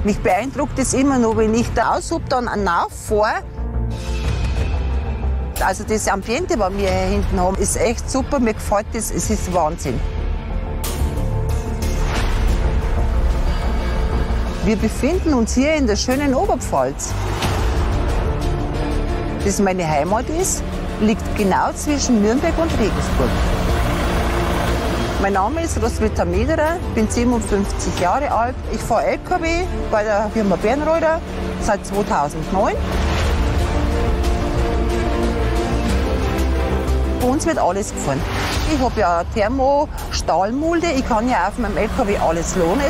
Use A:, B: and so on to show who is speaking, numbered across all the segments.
A: Mich beeindruckt es immer noch, wenn ich da Aushub dann fahre. Also das Ambiente, was wir hier hinten haben, ist echt super. Mir gefällt das, es ist Wahnsinn. Wir befinden uns hier in der schönen Oberpfalz. Das meine Heimat ist, liegt genau zwischen Nürnberg und Regensburg. Mein Name ist Roswitha Mederer, bin 57 Jahre alt. Ich fahre LKW bei der Firma Bernroeder seit 2009. Bei uns wird alles gefahren. Ich habe ja eine Thermo-Stahlmulde, ich kann ja auf meinem LKW alles lohnen.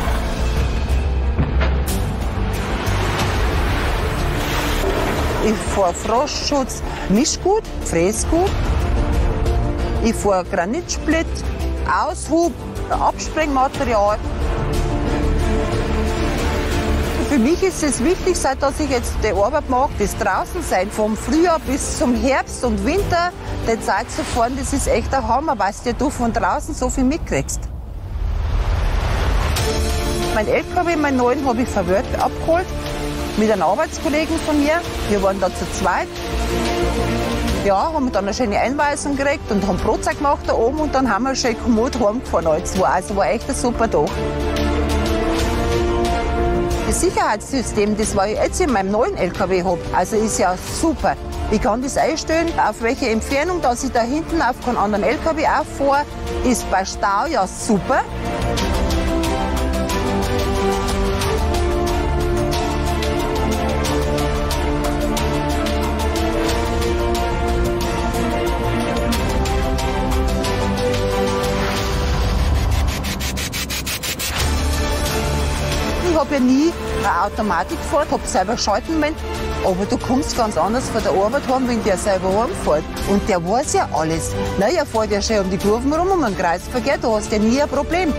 A: Ich fahre Frostschutz, Mischgut, Fräsgut. Ich fahre Granitsplit, Aushub, Absprengmaterial. Für mich ist es wichtig, seit dass ich jetzt die Arbeit mache, das Draußensein vom Frühjahr bis zum Herbst und Winter, die Zeit zu fahren, das ist echt ein Hammer, weil du von draußen so viel mitkriegst. Mein LKW, meinen neuen, habe ich verwirrt abgeholt mit einem Arbeitskollegen von mir. Wir waren da zu zweit. Ja, haben dann eine schöne Einweisung gekriegt und haben Brotzeit gemacht da oben und dann haben wir schön kommod heimgefahren. Also war echt ein super Tag. Das Sicherheitssystem, das was ich jetzt in meinem neuen LKW habe, also ist ja super. Ich kann das einstellen, auf welche Entfernung, dass ich da hinten auf keinen anderen LKW auffahre, ist bei Stau ja super. Ich habe ja nie eine Automatik gefahren, habe selber schalten müssen. Aber du kommst ganz anders von der Arbeit heim, wenn der selber heimfährt. Und der weiß ja alles. Nein, er fährt ja schön um die Kurven rum, um den Kreisverkehr, da hast du ja nie ein Problem.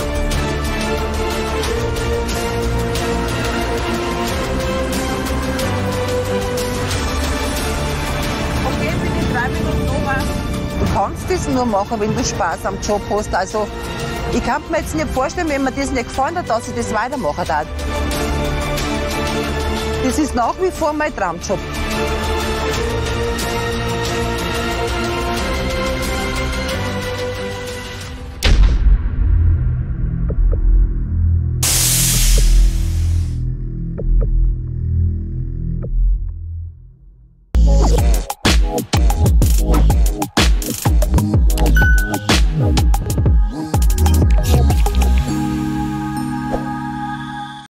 A: Okay, bitte 3 Minuten noch. Du kannst das nur machen, wenn du Spaß am Job hast. Also, ich kann mir jetzt nicht vorstellen, wenn mir das nicht gefallen hat, dass ich das weitermachen darf. Das ist nach wie vor mein Traumjob.